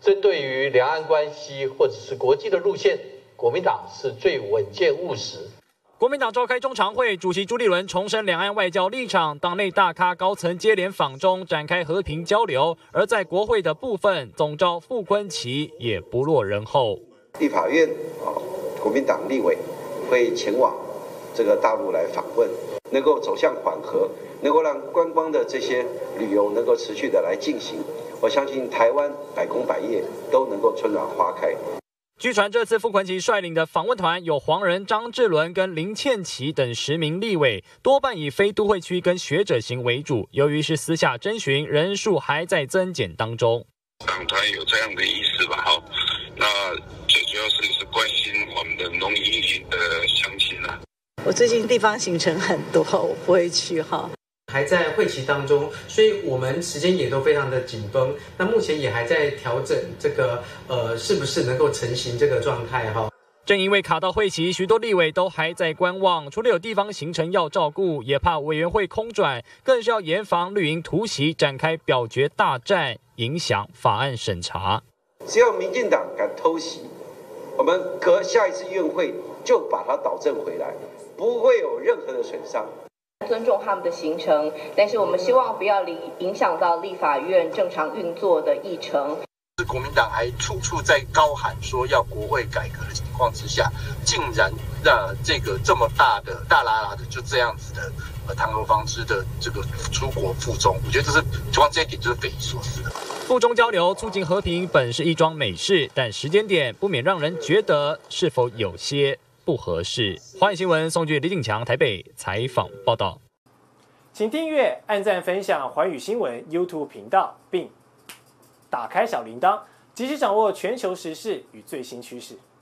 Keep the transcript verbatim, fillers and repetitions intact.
针对于两岸关系或者是国际的路线，国民党是最稳健务实。 国民党召开中常会，主席朱立伦重申两岸外交立场，党内大咖高层接连访中，展开和平交流。而在国会的部分，总召傅昆萁也不落人后。 立法院啊，国民党立委会前往这个大陆来访问，能够走向缓和，能够让观光的这些旅游能够持续的来进行。我相信台湾百工百业都能够春暖花开。 据传，这次傅昆萁率领的访问团有黄仁、张志伦跟林倩琪等十名立委，多半以非都会区跟学者型为主。由于是私下征询，人数还在增减当中。 党团有这样的意思吧？哈，那最主要是是关心我们的农渔业的乡亲啊。 我最近地方行程很多，我不会去哈。 还在会期当中，所以我们时间也都非常的紧绷。那目前也还在调整这个呃，是不是能够成型这个状态哈。 正因为卡到会期，许多立委都还在观望，除了有地方行程要照顾，也怕委员会空转，更是要严防绿营突袭，展开表决大战，影响法案审查。 只要民进党敢偷袭，我们隔下一次院会就把它导正回来，不会有任何的损伤。 尊重他们的行程，但是我们希望不要影响到立法院正常运作的议程。 是国民党还处处在高喊说要国会改革的情况之下，竟然让这个这么大的大拉拉的就这样子的呃堂而皇之的这个出国赴中，我觉得这是光这一点就是匪夷所思的。 赴中交流促进和平本是一桩美事，但时间点不免让人觉得是否有些不合适。华语新闻宋俊、李景强台北采访报道。 请订阅、按赞、分享寰宇新闻 YouTube 频道，并打开小铃铛，及时掌握全球时事与最新趋势。